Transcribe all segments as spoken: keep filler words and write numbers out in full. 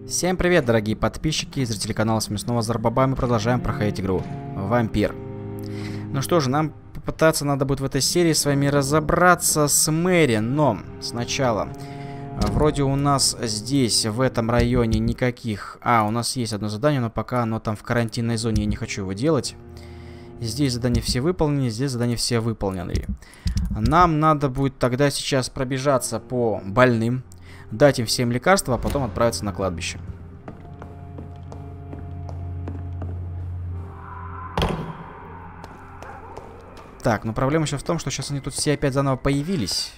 Всем привет, дорогие подписчики и зрители канала. С вами снова Зарбаба. Мы продолжаем проходить игру Вампир. Ну что же, нам попытаться надо будет в этой серии с вами разобраться с Мэри, но сначала. Вроде у нас здесь, в этом районе, никаких... А, у нас есть одно задание, но пока оно там в карантинной зоне, я не хочу его делать. Здесь задания все выполнены, здесь задания все выполнены. Нам надо будет тогда сейчас пробежаться по больным, дать им всем лекарства, а потом отправиться на кладбище. Так, но проблема еще в том, что сейчас они тут все опять заново появились.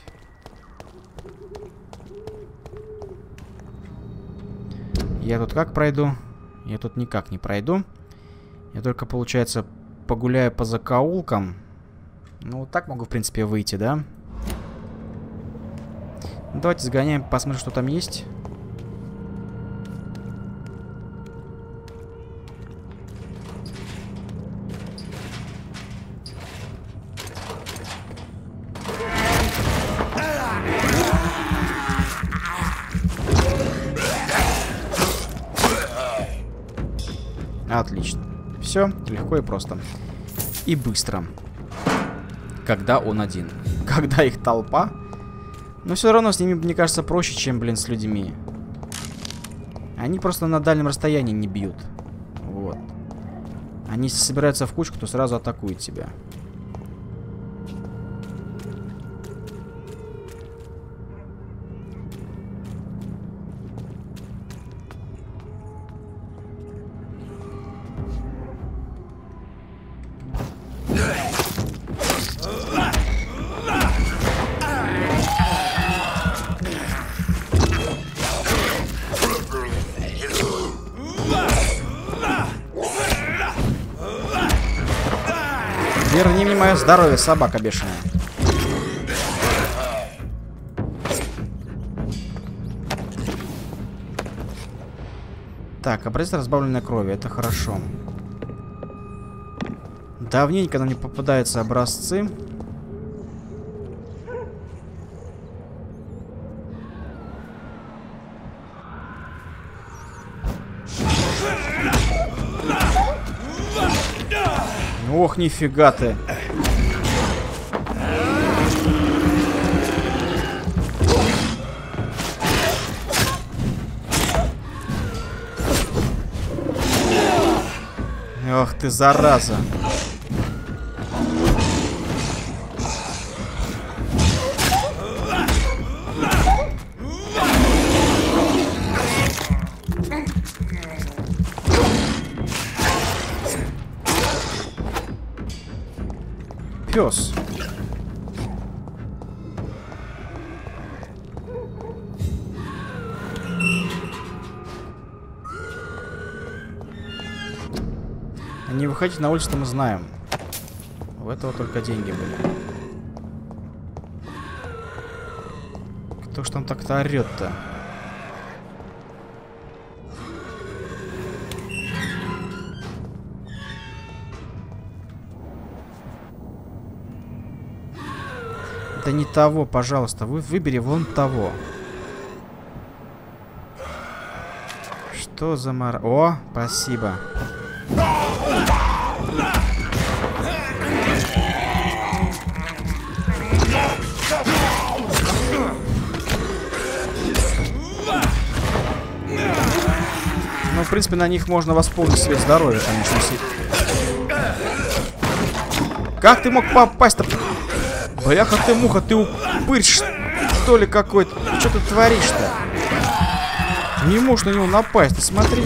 Я тут как пройду? Я тут никак не пройду. Я только, получается, погуляю по закоулкам. Ну, вот так могу, в принципе, выйти, да? Давайте сгоняем, посмотрим, что там есть. Отлично. Все, легко и просто. И быстро. Когда он один. Когда их толпа. Но все равно с ними, мне кажется, проще, чем, блин, с людьми. Они просто на дальнем расстоянии не бьют. Вот. Они, если собираются в кучку, то сразу атакуют тебя. Верни мне мое здоровье, собака бешеная. Так, образец разбавленной крови, это хорошо. Давненько нам не попадаются образцы. Ох, нифига ты. Ох ты, зараза. Пес. А не выходить на улицу мы знаем. У этого только деньги были. Кто ж там так-то орет-то? Да не того, пожалуйста. Вы выбери вон того. Что за мар... О, спасибо. Ну, в принципе, на них можно восполнить себе здоровье, конечно. Как ты мог попасть-то? Бляха ты, муха, ты упырь, что ли, какой-то? Что ты творишь-то? Не можешь на него напасть, ты смотри.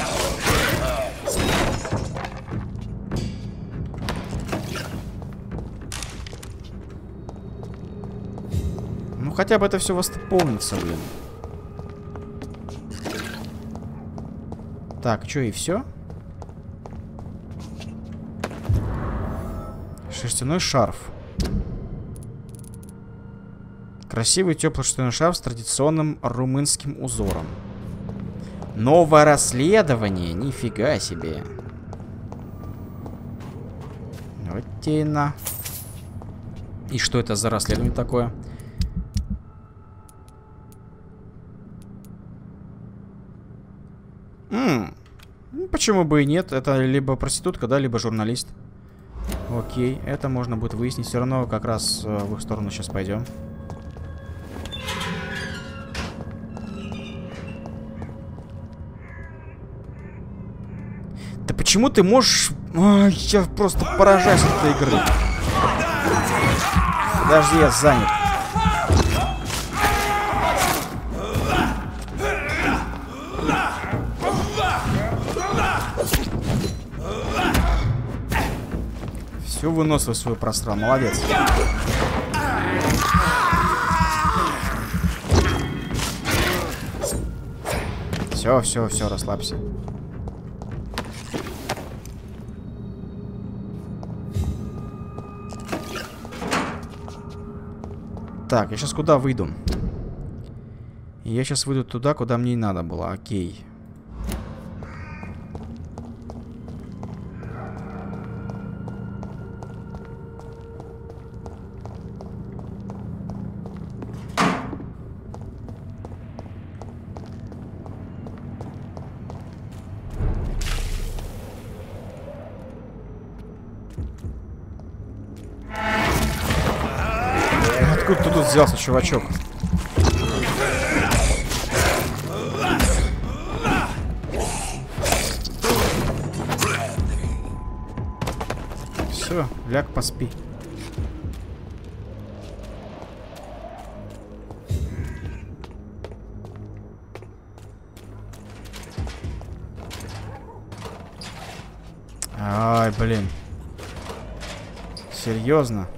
Ну, хотя бы это все восполнится, блин. Так, что, и все? Шерстяной шарф. Красивый теплый шерстяной шарф с традиционным румынским узором. Новое расследование? Нифига себе. Вот те на. И что это за расследование такое? М -м, почему бы и нет? Это либо проститутка, да, либо журналист. Окей, это можно будет выяснить. Все равно как раз э, в их сторону сейчас пойдем. Да почему ты можешь... Ой, я просто поражаюсь от этой игры. Подожди, я занят. Все выносливый свой просрал, молодец. Все, все, все, расслабься. Так, я сейчас куда выйду? Я сейчас выйду туда, куда мне и надо было. Окей. Откуда ты тут взялся, чувачок? Все, ляг, поспи. Ай, блин. Серьезно?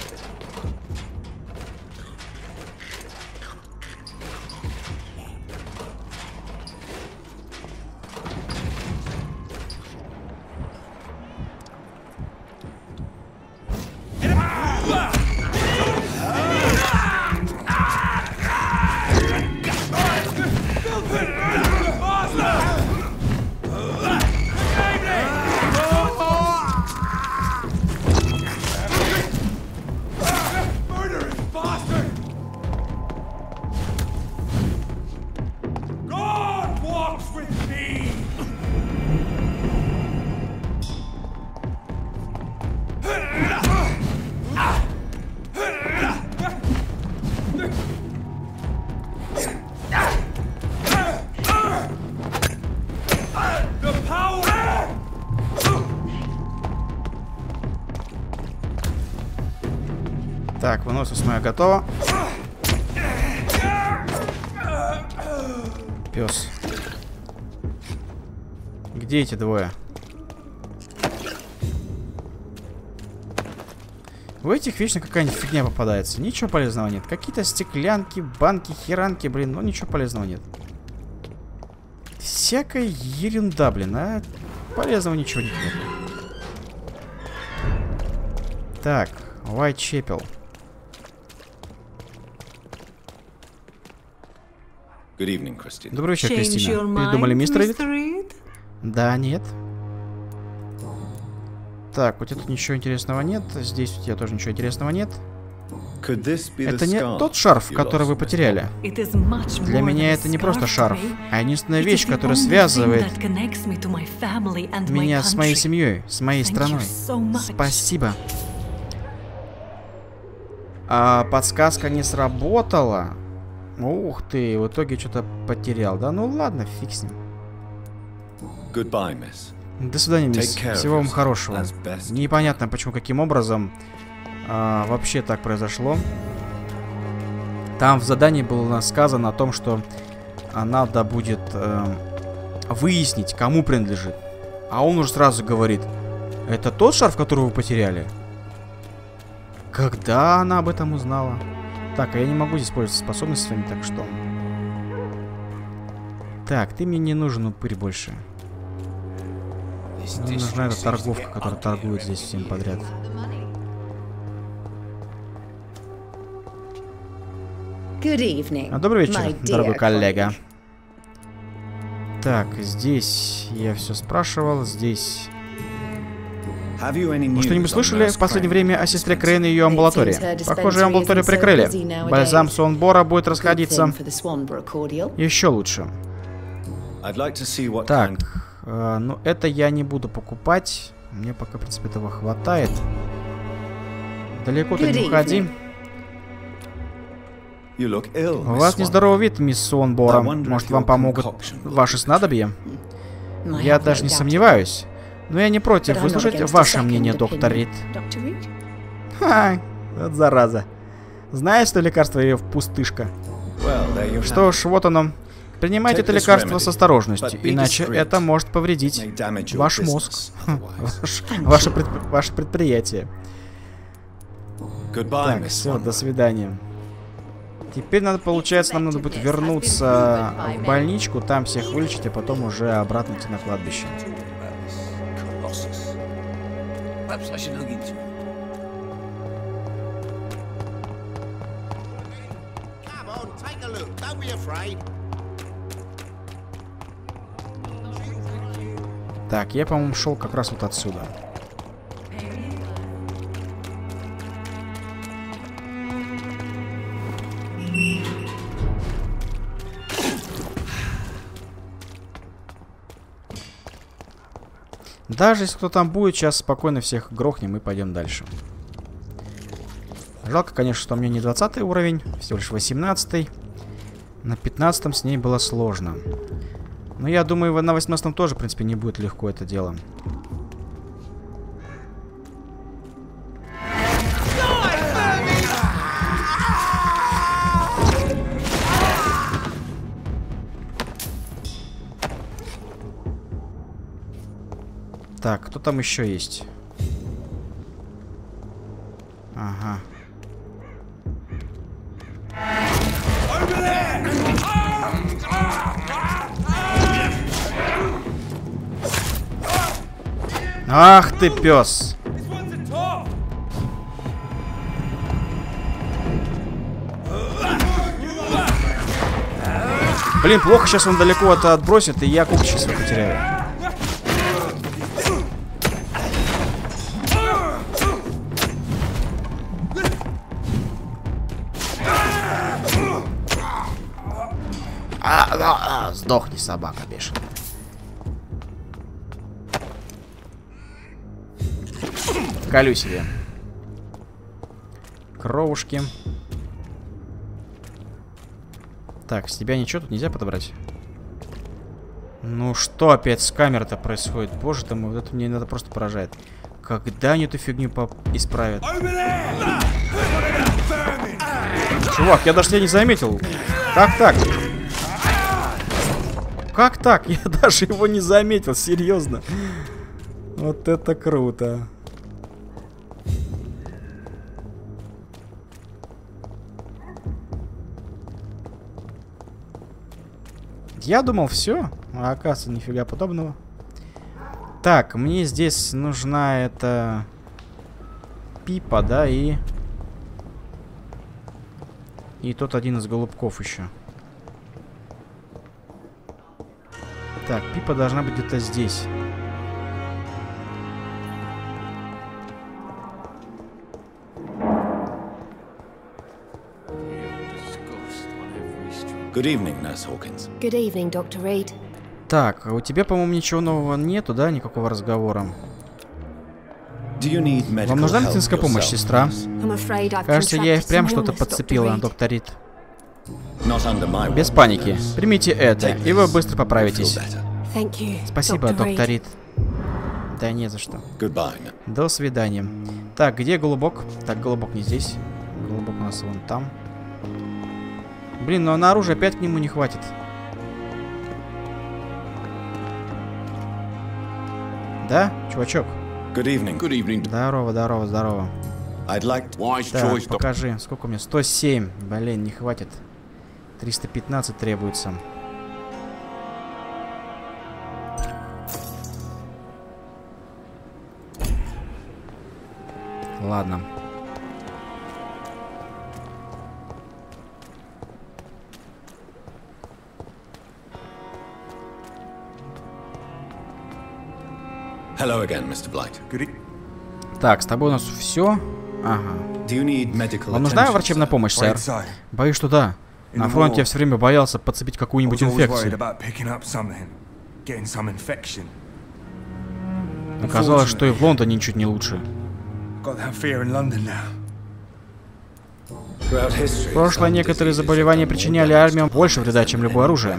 Так, выносливость моя готова. Пес. Где эти двое? У этих вечно какая-нибудь фигня попадается. Ничего полезного нет. Какие-то стеклянки, банки, херанки, блин, но ничего полезного нет. Всякая ерунда, блин, а полезного ничего нет. Так, Уайтчепел. Добрый вечер, Кристина. Передумали, мистер Рид? Да, нет. Так, у тебя тут ничего интересного нет. Здесь у тебя тоже ничего интересного нет. Это не тот шарф, который вы потеряли. Для меня это не просто шарф, а единственная вещь, которая связывает меня с моей семьей, с моей страной. Спасибо. А подсказка не сработала. Ух ты, в итоге что-то потерял. Да ну ладно, фиг с ним. До свидания, мисс. Всего вам хорошего. Непонятно, почему, каким образом а, вообще так произошло. Там в задании было сказано о том, что надо будет а, выяснить, кому принадлежит. А он уже сразу говорит: это тот шарф, который вы потеряли? Когда она об этом узнала? Так, а я не могу здесь пользоваться способностями, так что... Так, ты мне не нужен, упырь, больше. Мне нужна эта торговка, которая торгует здесь всем подряд. А, добрый вечер, дорогой коллега. Так, здесь я все спрашивал, здесь... Вы что-нибудь слышали в последнее время о сестре Крейн и ее амбулатории? Похоже, ее амбулаторию прикрыли. Бальзам Суонбора будет расходиться еще лучше. Так, э, ну это я не буду покупать. Мне пока, в принципе, этого хватает. Далеко ты не уходи. У вас нездоровый вид, мисс Сонбора. Может, вам помогут ваши снадобья? Я даже не сомневаюсь. Но я не против выслушать ваше мнение, доктор Рид. Ха, вот зараза. Знаешь, что лекарство ее в пустышка? Что ж, вот оно. Принимайте это лекарство с осторожностью, иначе это может повредить ваш мозг, ваше, предп... ваше предприятие. Так, все, до свидания. Теперь надо, получается, нам надо будет вернуться в больничку, там всех вылечить, а потом уже обратно идти на кладбище. Так, я, по-моему, шел как раз вот отсюда. Даже если кто там будет, сейчас спокойно всех грохнем и пойдем дальше. Жалко, конечно, что у меня не двадцатый уровень, всего лишь восемнадцатый. На пятнадцатом с ней было сложно. Но я думаю, на восемнадцатом тоже, в принципе, не будет легко это дело. Так, кто там еще есть? Ага. Ах ты, пес! Блин, плохо, сейчас он далеко это отбросит, и я куб сейчас потеряю. А, а, а, сдохни, собака бешеная. Колю себе. Кровушки. Так, с тебя ничего тут нельзя подобрать? Ну что опять с камерой-то происходит? Боже ты мой, вот это мне иногда просто поражает. Когда они эту фигню исправят? Чувак, я даже тебя не заметил. Как так? Как так? Я даже его не заметил, серьезно. Вот это круто. Я думал, все, а оказывается, нифига подобного. Так, мне здесь нужна эта Пипа, да, и... И тот один из голубков еще. Так, Пипа должна быть где-то здесь. Good evening, Nurse Hawkins. Good evening, доктор Reid. Так, а у тебя, по-моему, ничего нового нету, да? Никакого разговора. Вам нужна медицинская помощь, сестра? Кажется, я и впрямь что-то подцепила, доктор Рид. Без паники. Примите это, и вы быстро поправитесь. Спасибо, доктор Рид. Да не за что. До свидания. Так, где голубок? Так, голубок не здесь. Голубок у нас вон там. Блин, но на оружие опять к нему не хватит. Да, чувачок? Good evening. Good evening. Здорово, здорово, здорово. I'd like wise Так, choice, покажи, сколько у меня? сто семь. Блин, не хватит. триста пятнадцать требуется. Ладно. Hello again, мистер Blight. Так, с тобой у нас все. Ага. Вам нужна врачебная помощь, сэр? Боюсь, что да. На фронте я все время боялся подцепить какую-нибудь инфекцию. Оказалось, что и в Лондоне ничуть не лучше. В прошлом некоторые заболевания причиняли армиям больше вреда, чем любое оружие.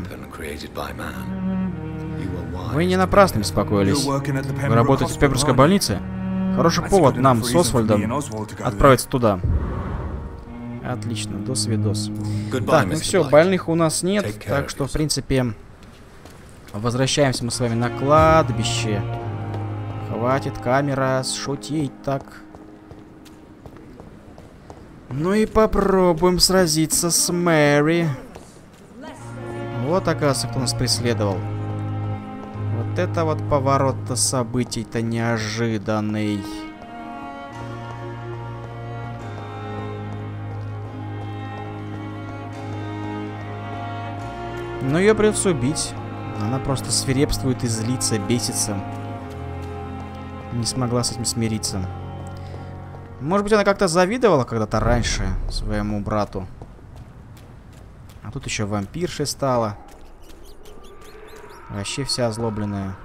Вы не напрасно беспокоились. Вы работаете в Пемброкской больнице? Хороший повод нам с Освальдом отправиться туда. Отлично, до свидос. Так, ну все, больных у нас нет, так что, в принципе, возвращаемся мы с вами на кладбище. Хватит, камера, шутить так. Ну и попробуем сразиться с Мэри. Вот, оказывается, кто нас преследовал. Вот это вот поворот-то событий-то неожиданный. Но ее придется убить. Она просто свирепствует и злится, бесится. Не смогла с этим смириться. Может быть, она как-то завидовала когда-то раньше своему брату. А тут еще вампиршей стала. Вообще вся озлобленная.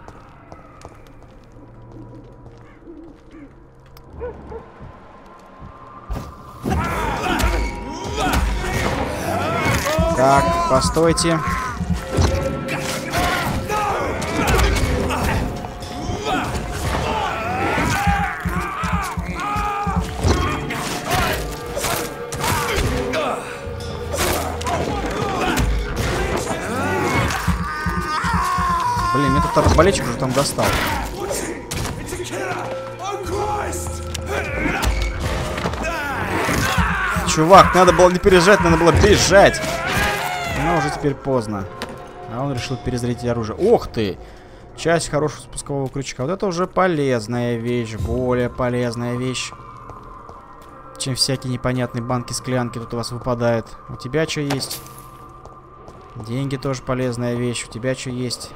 Так, постойте. Блин, мне тут арбалетчик уже там достал. Чувак, надо было не переезжать, надо было бежать. Но уже теперь поздно. А он решил перезарядить оружие. Ох ты! Часть хорошего спускового крючка. Вот это уже полезная вещь. Более полезная вещь, чем всякие непонятные банки-склянки тут у вас выпадают. У тебя что есть? Деньги тоже полезная вещь. У тебя что есть?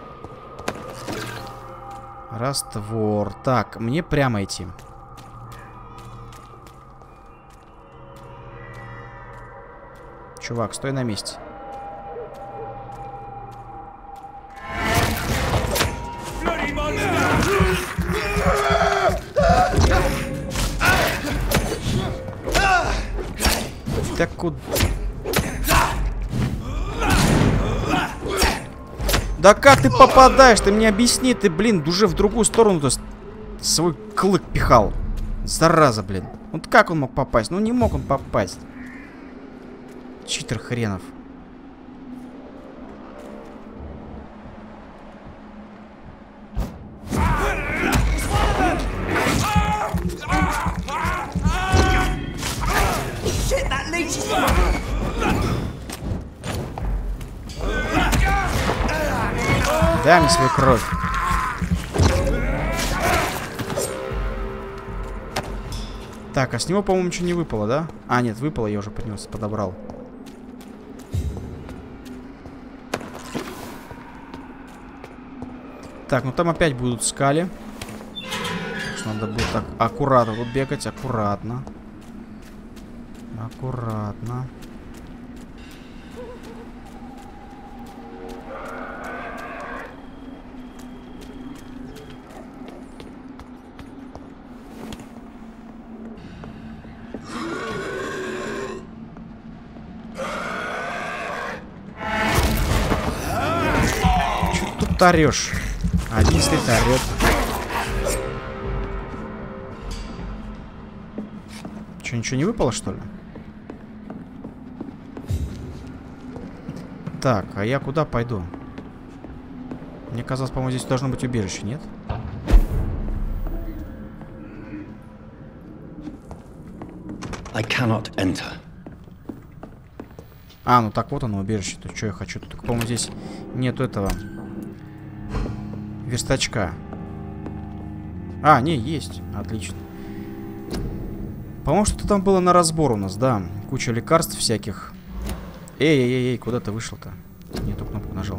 Раствор. Так, мне прямо идти. Чувак, стой на месте. Так куда? Да как ты попадаешь? Ты мне объясни, ты, блин, уже в другую сторону-то свой клык пихал. Зараза, блин. Вот как он мог попасть? Ну не мог он попасть. Читер хренов. Дай мне свою кровь. Так, а с него, по-моему, ничего не выпало, да? А, нет, выпало, я уже поднес, подобрал. Так, ну там опять будут скали. Надо будет так аккуратно тут бегать, аккуратно. Аккуратно. Чё тут орёшь? Один стоит орёт. Чё, ничего не выпало, что ли? Так, а я куда пойду? Мне казалось, по-моему, здесь должно быть убежище, нет? I cannot enter. А, ну так вот оно, убежище. То что я хочу? Только, по-моему, здесь нету этого верстачка. А, не, есть. Отлично. По-моему, что-то там было на разбор у нас, да. Куча лекарств всяких. Эй-эй-эй, куда ты вышел-то? Не ту кнопку нажал.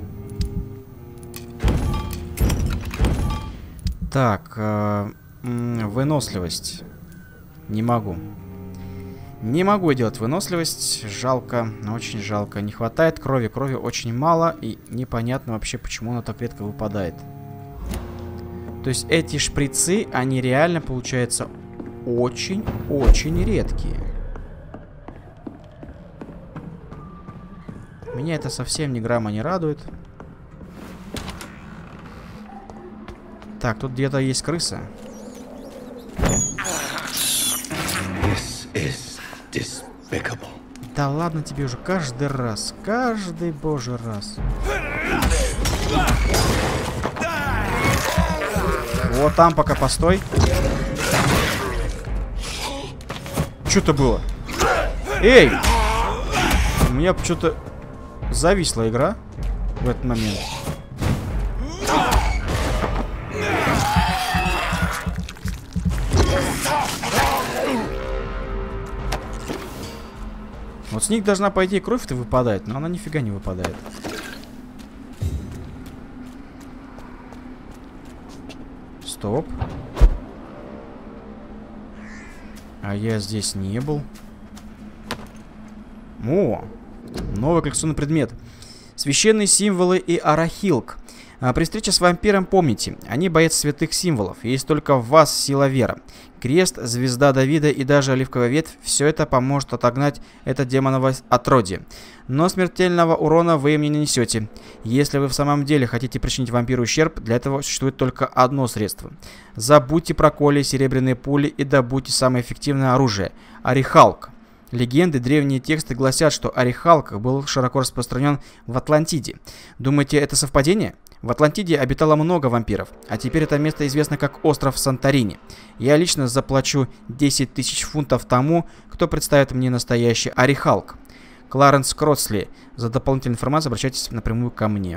Так, э, выносливость. Не могу. Не могу делать выносливость. Жалко, очень жалко. Не хватает крови. Крови очень мало. И непонятно вообще, почему она так редко выпадает. То есть эти шприцы, они реально, получается, очень-очень редкие. Меня это совсем ни грамма не радует. Так, тут где-то есть крыса. This is despicable. Да ладно тебе уже каждый раз. Каждый божий раз. Вот там пока постой. Что-то было. Эй! У меня что-то зависла игра в этот момент. Вот с них должна, по идее, кровь-то выпадать, но она нифига не выпадает. Стоп. А я здесь не был. О! Новый коллекционный предмет. Священные символы и арахилк. А при встрече с вампиром помните, они боятся святых символов. Есть только в вас сила веры. Крест, звезда Давида и даже оливковая ветвь – все это поможет отогнать это демоново отродье. Но смертельного урона вы им не нанесете. Если вы в самом деле хотите причинить вампиру ущерб, для этого существует только одно средство. Забудьте про коли, серебряные пули и добудьте самое эффективное оружие – орехалк. Легенды, древние тексты гласят, что орехалк был широко распространен в Атлантиде. Думаете, это совпадение? В Атлантиде обитало много вампиров, а теперь это место известно как остров Санторини. Я лично заплачу десять тысяч фунтов тому, кто представит мне настоящий орехалк. Кларенс Кротсли. За дополнительную информацию обращайтесь напрямую ко мне.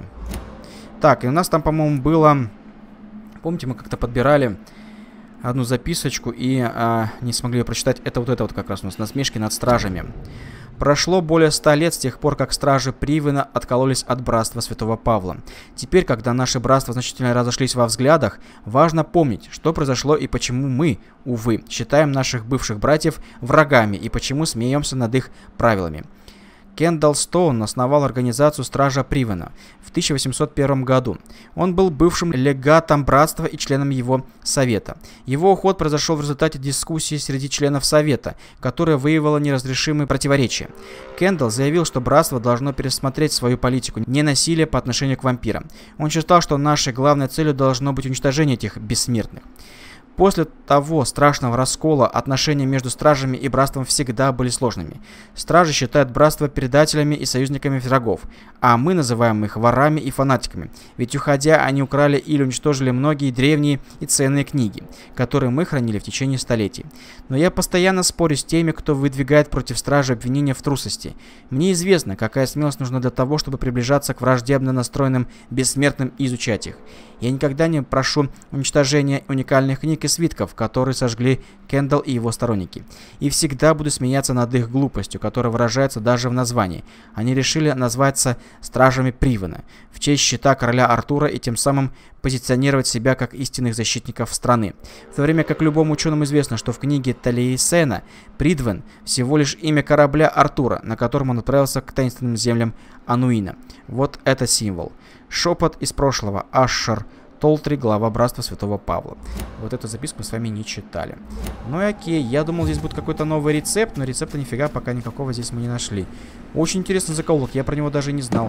Так, и у нас там, по-моему, было... Помните, мы как-то подбирали одну записочку и а, не смогли ее прочитать. Это вот это вот как раз у нас насмешки над стражами. Прошло более ста лет с тех пор, как стражи Привена откололись от братства Святого Павла. Теперь, когда наши братства значительно разошлись во взглядах, важно помнить, что произошло и почему мы, увы, считаем наших бывших братьев врагами и почему смеемся над их правилами. Кендалл Стоун основал организацию Стража Привена в тысяча восемьсот первом году. Он был бывшим легатом братства и членом его совета. Его уход произошел в результате дискуссии среди членов совета, которая выявила неразрешимые противоречия. Кендалл заявил, что братство должно пересмотреть свою политику ненасилия по отношению к вампирам. Он считал, что нашей главной целью должно быть уничтожение этих бессмертных. После того страшного раскола отношения между стражами и братством всегда были сложными. Стражи считают братство предателями и союзниками врагов, а мы называем их ворами и фанатиками, ведь уходя они украли или уничтожили многие древние и ценные книги, которые мы хранили в течение столетий. Но я постоянно спорю с теми, кто выдвигает против стражи обвинения в трусости. Мне известно, какая смелость нужна для того, чтобы приближаться к враждебно настроенным бессмертным и изучать их. Я никогда не прошу уничтожения уникальных книг и свитков, которые сожгли Кендалл и его сторонники. И всегда буду смеяться над их глупостью, которая выражается даже в названии. Они решили назваться Стражами Привена в честь щита короля Артура и тем самым позиционировать себя как истинных защитников страны. В то время как любому ученому известно, что в книге Талиесена Придвен всего лишь имя корабля Артура, на котором он отправился к таинственным землям Ануина. Вот это символ. Шепот из прошлого. Ашшер Толтри, глава братства Святого Павла. Вот эту записку мы с вами не читали. Ну и окей, я думал, здесь будет какой-то новый рецепт, но рецепта нифига пока никакого здесь мы не нашли. Очень интересный закоулок, я про него даже не знал.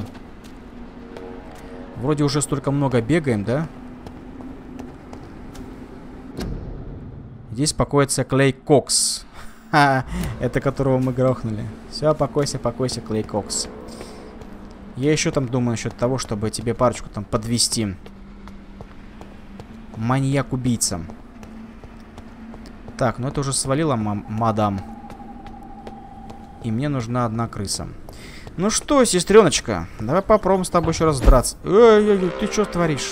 Вроде уже столько много бегаем, да? Здесь покоится Клей Кокс. Ха, это которого мы грохнули. Все, покойся, покойся, Клей Кокс. Я еще там думаю насчет того, чтобы тебе парочку там подвести. Маньяк-убийца. Так, ну это уже свалила мадам. И мне нужна одна крыса. Ну что, сестреночка, давай попробуем с тобой еще раз драться. Эй-эй-эй, ты что творишь?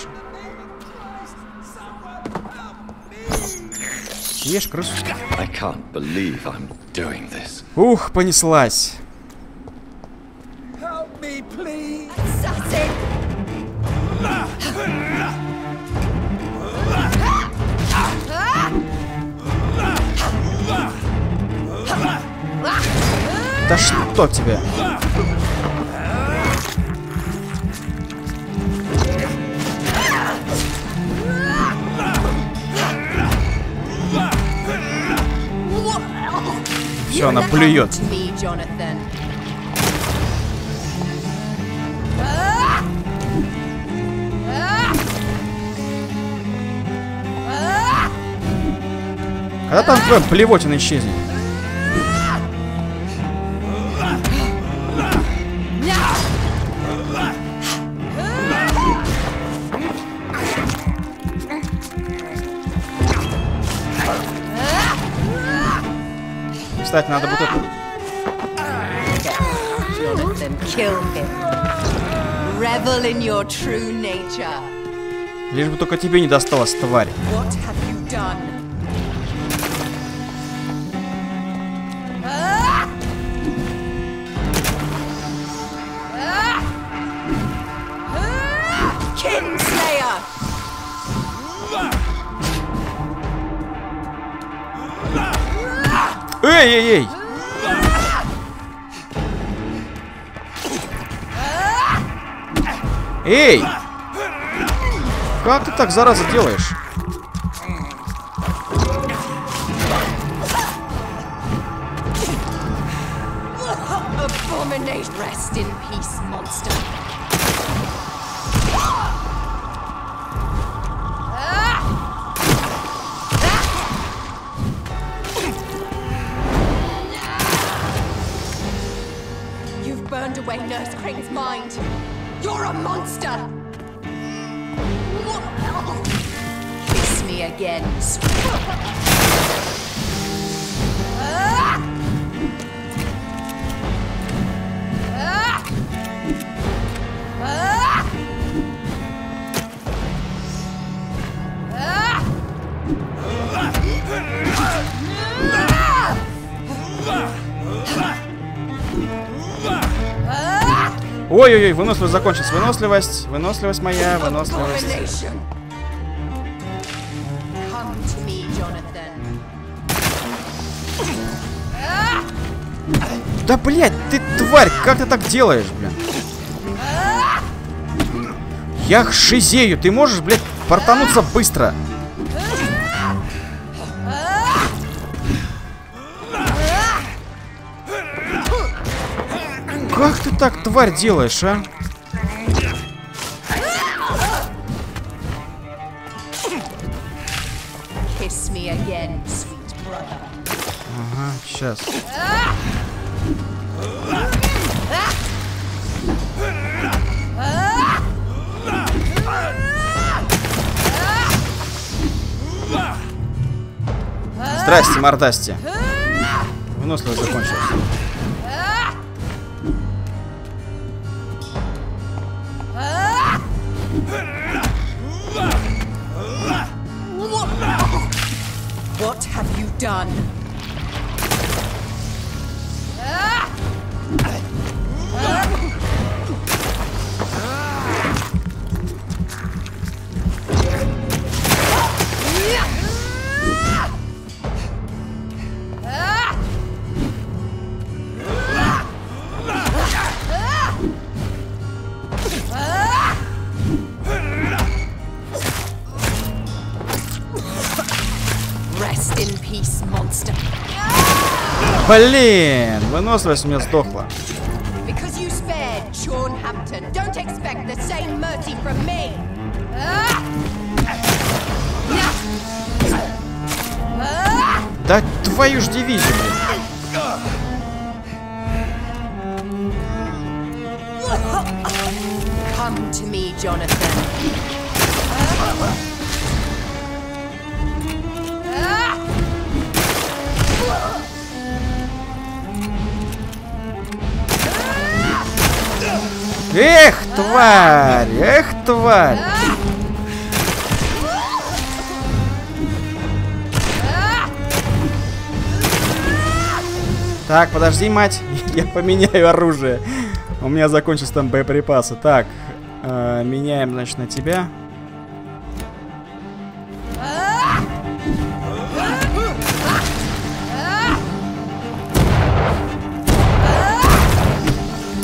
Ешь крысу. I can't believe I'm doing this. Ух, понеслась. Help me, please. Assassin! Да что тебе? Все, она плюет. Когда там твоя плевотина исчезнет? Кстати, надо будет это... Лишь бы только тебе не досталось, тварь. Эй, эй, эй! Эй! Как ты так, зараза, делаешь? Burned away Nurse Crane's mind. You're a monster. Kiss me again, Ой-ой-ой, выносливость закончилась. Выносливость, выносливость моя, выносливость. Да, блядь, ты тварь, как ты так делаешь, блин? Я шизею, ты можешь, блядь, портануться быстро? Как ты так, тварь, делаешь, а? Ага, сейчас. Здрасте, мордасти. Выносливость закончилась. What have you done? Rest in peace, monster. Блин, выносливость у меня сдохла. Because you spared Sean Hampton, don't expect the same mercy from me. Да твою ж дивизию, блин. Come to me, Jonathan. Эх, тварь! Эх, тварь! Так, подожди, мать. Я поменяю оружие. У меня закончились там боеприпасы. Так, э, меняем, значит, на тебя.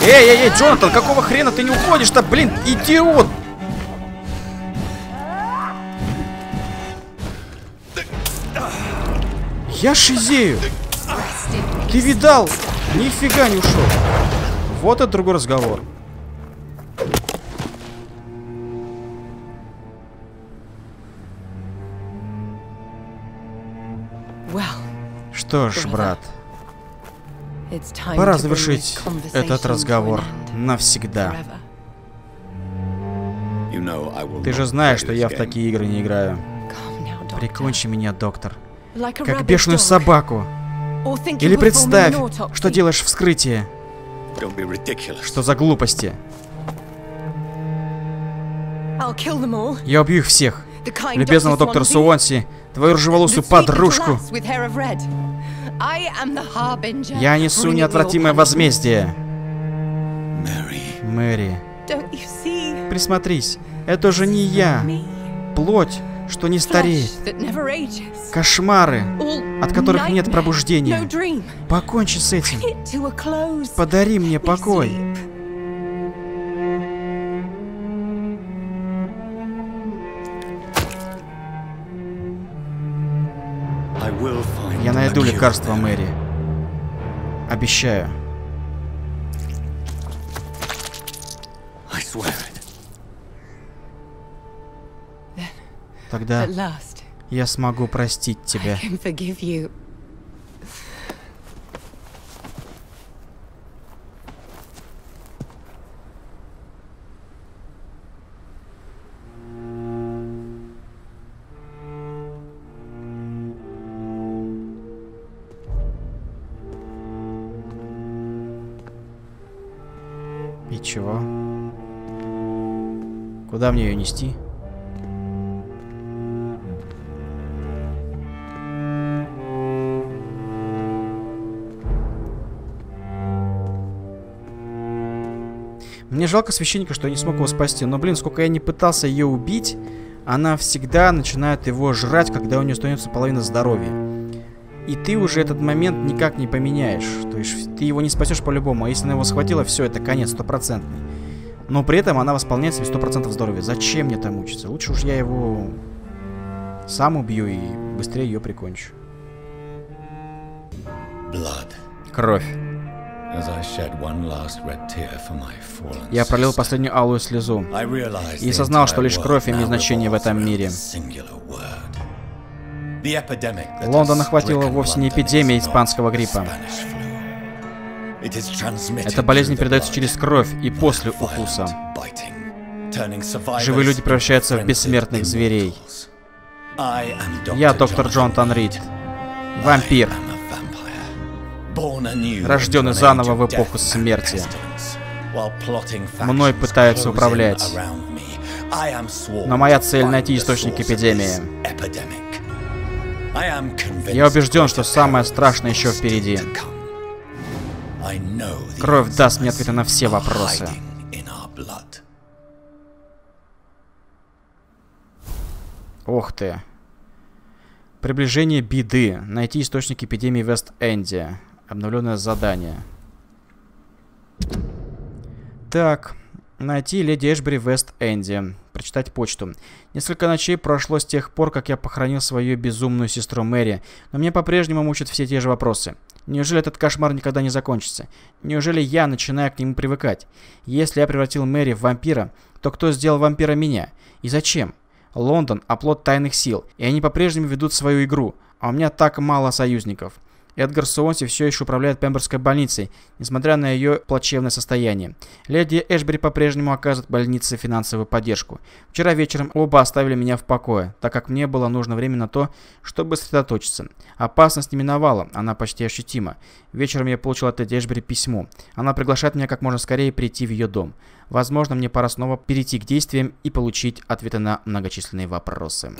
Эй, эй, эй, Джонатан, какого хрена ты не уходишь-то, блин, идиот! Я шизею. Ты видал? Нифига не ушел. Вот это другой разговор. Что ж, брат, пора завершить этот разговор навсегда. Ты же знаешь, что я в такие игры не играю. Прикончи меня, доктор. Как бешеную собаку. Или представь, что делаешь вскрытие. Что за глупости? Я убью их всех. Любезного доктора Суонси, твою рыжеволосую подружку. Я несу неотвратимое возмездие. Мэри, присмотрись, это же не я. Плоть, что не стареет. Кошмары, от которых нет пробуждения. Покончи с этим. Подари мне покой. Я найду лекарство, Мэри. Обещаю. Тогда я смогу простить тебя. И чего? Куда мне ее нести? Мне жалко священника, что я не смог его спасти. Но, блин, сколько я не пытался ее убить, она всегда начинает его жрать, когда у нее становится половина здоровья. И ты уже этот момент никак не поменяешь. То есть ты его не спасешь по-любому. А если она его схватила, все, это конец, стопроцентный. Но при этом она восполняет себе сто процентов здоровья. Зачем мне там мучиться? Лучше уж я его сам убью и быстрее ее прикончу. Кровь. Я пролил последнюю алую слезу и осознал, что лишь кровь имеет значение в этом мире. Лондон охватила вовсе не эпидемия испанского гриппа. Эта болезнь передается через кровь и после укуса. Живые люди превращаются в бессмертных зверей. Я доктор Джонатан Рид. Вампир. Рожденный заново в эпоху смерти. Мной пытаются управлять. Но моя цель — найти источник эпидемии. Я убежден, что самое страшное еще впереди. Кровь даст мне ответы на все вопросы. Ох ты. Приближение беды. Найти источник эпидемии в Вест-Энде. Обновленное задание. Так. Найти леди Эшбери в Вест-Энде. Прочитать почту. Несколько ночей прошло с тех пор, как я похоронил свою безумную сестру Мэри, но меня по-прежнему мучат все те же вопросы. Неужели этот кошмар никогда не закончится? Неужели я начинаю к нему привыкать? Если я превратил Мэри в вампира, то кто сделал вампира меня? И зачем? Лондон – оплот тайных сил, и они по-прежнему ведут свою игру, а у меня так мало союзников. Эдгар Суонси все еще управляет Пемберской больницей, несмотря на ее плачевное состояние. Леди Эшбери по-прежнему оказывает больнице финансовую поддержку. Вчера вечером оба оставили меня в покое, так как мне было нужно время на то, чтобы сосредоточиться. Опасность не миновала, она почти ощутима. Вечером я получил от леди Эшбери письмо. Она приглашает меня как можно скорее прийти в ее дом. Возможно, мне пора снова перейти к действиям и получить ответы на многочисленные вопросы.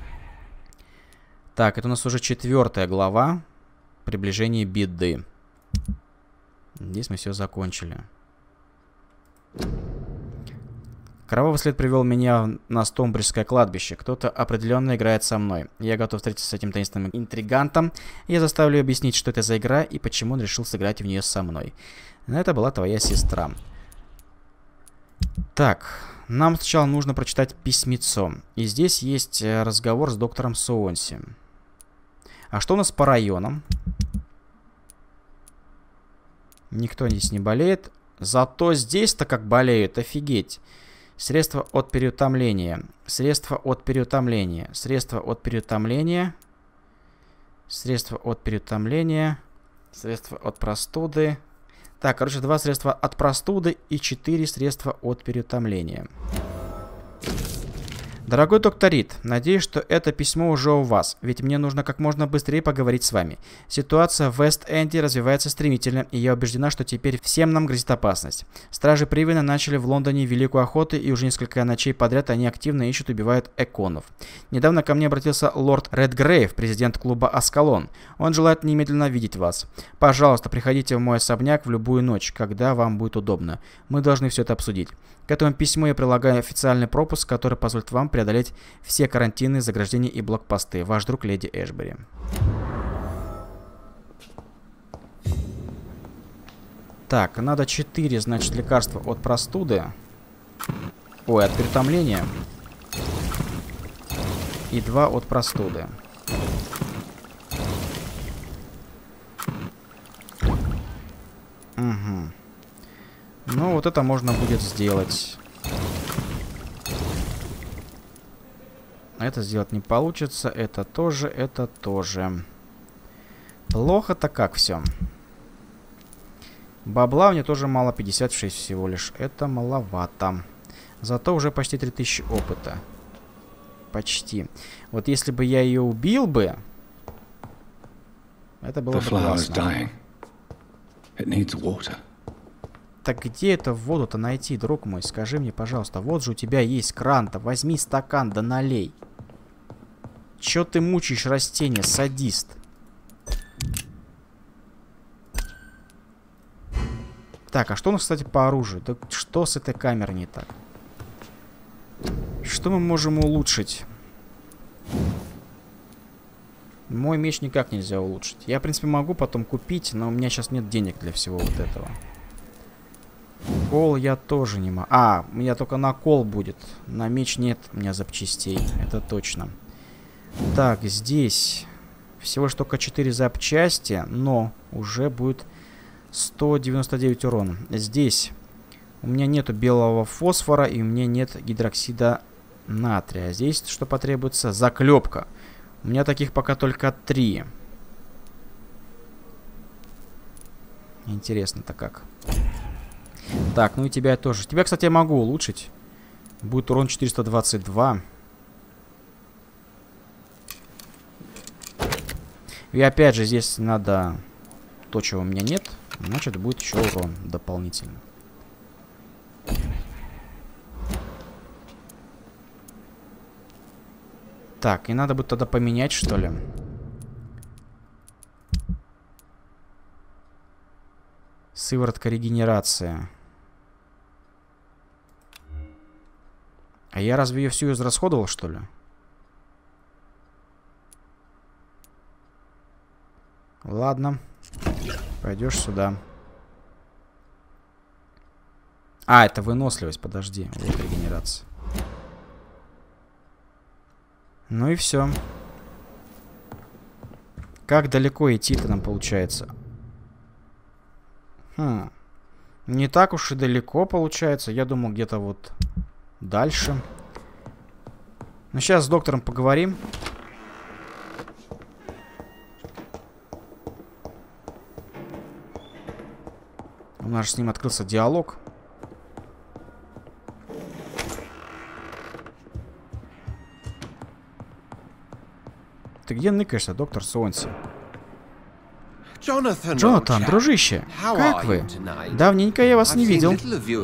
Так, это у нас уже четвертая глава. Приближение беды. Здесь мы все закончили. Кровавый след привел меня на Стомбриджское кладбище. Кто-то определенно играет со мной. Я готов встретиться с этим таинственным интригантом. Я заставлю ее объяснить, что это за игра и почему он решил сыграть в нее со мной. Но это была твоя сестра. Так, нам сначала нужно прочитать письмецо. И здесь есть разговор с доктором Соонси. А что у нас по районам? Никто здесь не болеет. Зато здесь-то как болеют, офигеть. Средства от переутомления. Средства от переутомления. Средства от переутомления. Средства от переутомления. Средства от простуды. Так, короче, два средства от простуды и четыре средства от переутомления. Дорогой доктор Рид, надеюсь, что это письмо уже у вас, ведь мне нужно как можно быстрее поговорить с вами. Ситуация в Вест-Энде развивается стремительно, и я убеждена, что теперь всем нам грозит опасность. Стражи Привена начали в Лондоне великую охоту, и уже несколько ночей подряд они активно ищут и убивают эконов. Недавно ко мне обратился лорд Редгрейв, президент клуба Аскалон. Он желает немедленно видеть вас. Пожалуйста, приходите в мой особняк в любую ночь, когда вам будет удобно. Мы должны все это обсудить. К этому письму я прилагаю официальный пропуск, который позволит вам преодолеть все карантинные заграждения и блокпосты. Ваш друг леди Эшбери. Так, надо четыре, значит, лекарства от простуды. Ой, от переутомления. И два от простуды. Угу. Ну, вот это можно будет сделать. Это сделать не получится. Это тоже, это тоже. Плохо-то как все. Бабла мне тоже мало, пятьдесят шесть всего лишь. Это маловато. Зато уже почти три тысячи опыта. Почти. Вот если бы я ее убил бы, это было бы классно. Так где это воду-то найти, друг мой? Скажи мне, пожалуйста. Вот же у тебя есть кран-то. Возьми стакан, да налей. Чё ты мучаешь растение, садист? Так, а что у нас, кстати, по оружию? Да что с этой камерой не так? Что мы можем улучшить? Мой меч никак нельзя улучшить. Я, в принципе, могу потом купить, но у меня сейчас нет денег для всего вот этого. Кол я тоже не могу. А, у меня только на кол будет. На меч нет у меня запчастей. Это точно. Так, здесь всего лишь только четыре запчасти, но уже будет сто девяносто девять урона. Здесь у меня нету белого фосфора и у меня нет гидроксида натрия. Здесь что потребуется? Заклепка. У меня таких пока только три. Интересно-то как. Так, ну и тебя тоже. Тебя, кстати, я могу улучшить. Будет урон четыреста двадцать два. И опять же, здесь надо то, чего у меня нет. Значит, будет еще урон дополнительно. Так, и надо будет тогда поменять, что ли. Сыворотка регенерация. А я разве ее всю израсходовал, что ли? Ладно. Пойдешь сюда. А, это выносливость, подожди. Вот регенерация. Ну и все. Как далеко идти-то нам получается? Хм. Не так уж и далеко получается. Я думал, где-то вот дальше. Ну, сейчас с доктором поговорим. У нас же с ним открылся диалог. Ты где ныкаешься, доктор Соонси? Джонатан, Джонатан, дружище, как вы? Давненько я вас не видел.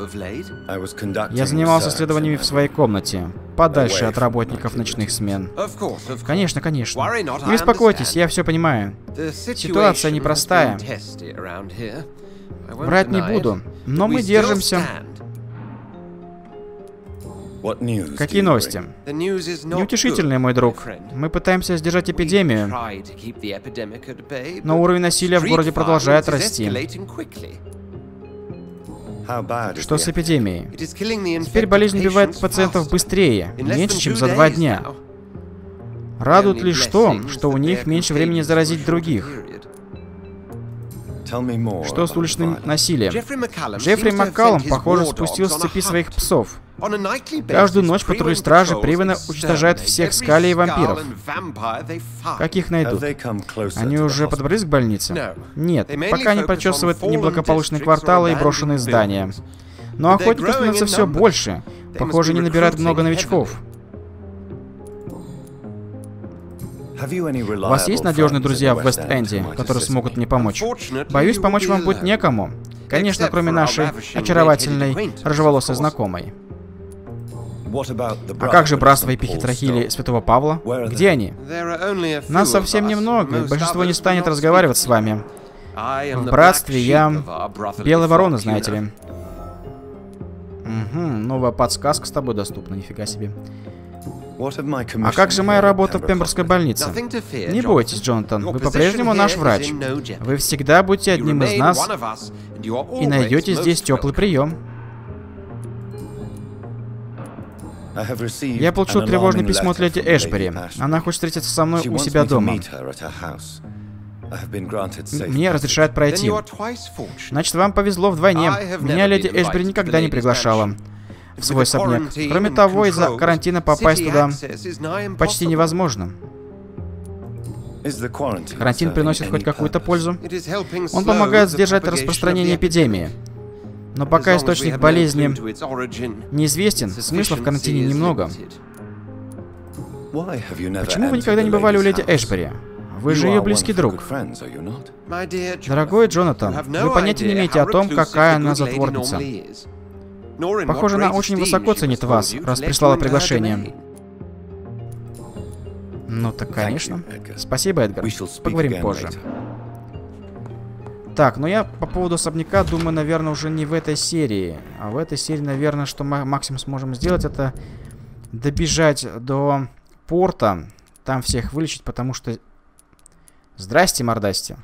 Я занимался исследованиями в своей комнате, подальше от работников ночных смен. Конечно, конечно. Не беспокойтесь, я все понимаю. Ситуация непростая. Врать не буду, но мы держимся. What news do Какие you новости? bring? Неутешительные, мой друг. Мы пытаемся сдержать эпидемию, но уровень насилия в городе продолжает расти. How bad is Что the с epidemic? эпидемией? Теперь болезнь убивает пациентов быстрее, меньше, чем за два дня. Радует лишь то, что у них меньше времени заразить других. Tell me more Что с about уличным violence. насилием? Джеффри Маккаллум, похоже, спустил с цепи своих псов. Каждую ночь патрули стражи привычно уничтожают всех скалей и вампиров. Как их Have найдут? they come closer Они to the уже hospital? подобрались к больнице? Нет, пока они прочесывают неблагополучные кварталы и брошенные здания. Но охотников становится все больше. Похоже, они набирают много новичков. Have you any У вас есть reliable надежные friends друзья in в the West Вест-Энде, End who might которые assist смогут me? мне помочь? Боюсь, помочь вам будет некому. Конечно, кроме нашей очаровательной рыжеволосой знакомой. What about the А как же Brotherhood братство of и Saint Paul's пехотрофили Stone? Святого Павла? Где они? Нас совсем немного, и большинство не станет разговаривать с вами. В братстве я белая ворона, знаете ли. Угу, новая подсказка с тобой доступна, нифига себе. What of my А как же моя commission работа в here at Пемберской Pembrokeshire? больнице? Не бойтесь, Джонатан, вы по-прежнему наш врач. Вы всегда будете одним из нас и найдете здесь теплый прием. I have received Я получил an тревожное alarming письмо от letter леди from Lady Эшбери. Ashby. Она хочет встретиться со мной She у wants себя me to дома. meet her at her house. I have been granted safe Мне passage. разрешают пройти. Значит, вам повезло вдвойне. Меня леди Эшбери никогда не приглашала в свой особняк. Кроме того, из-за карантина попасть туда почти невозможно. Is the quarantine Карантин serving приносит хоть any какую-то purpose? пользу. Он помогает сдержать распространение эпидемии. Но пока источник болезни неизвестен, смысла в карантине немного. Why have you never Почему вы entered никогда the не бывали у lady's леди house? Эшбери? Вы You же are ее one близкий of her друг. good friends, are you not? Дорогой Джонатан, вы понятия не имеете о том, какая она затворница. Похоже, она очень высоко ценит вас, раз прислала приглашение. Ну так, конечно. Спасибо, Эдгар. We shall speak Поговорим again позже. later. Так, ну я по поводу особняка думаю, наверное, уже не в этой серии. А в этой серии, наверное, что мы максимум сможем сделать, это добежать до порта, там всех вылечить, потому что... Здрасте, мордасти.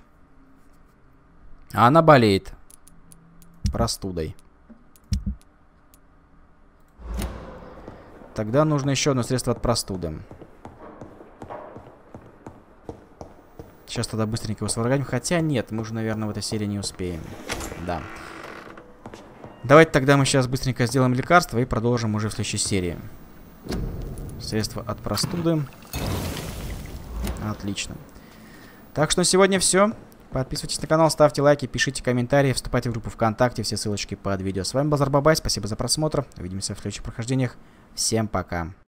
А она болеет простудой. Тогда нужно еще одно средство от простуды. Сейчас тогда быстренько его сварганим. Хотя нет, мы уже, наверное, в этой серии не успеем. Да. Давайте тогда мы сейчас быстренько сделаем лекарство и продолжим уже в следующей серии. Средство от простуды. Отлично. Так что на сегодня все. Подписывайтесь на канал, ставьте лайки, пишите комментарии, вступайте в группу ВКонтакте. Все ссылочки под видео. С вами был Зарбабай. Спасибо за просмотр. Увидимся в следующих прохождениях. Всем пока.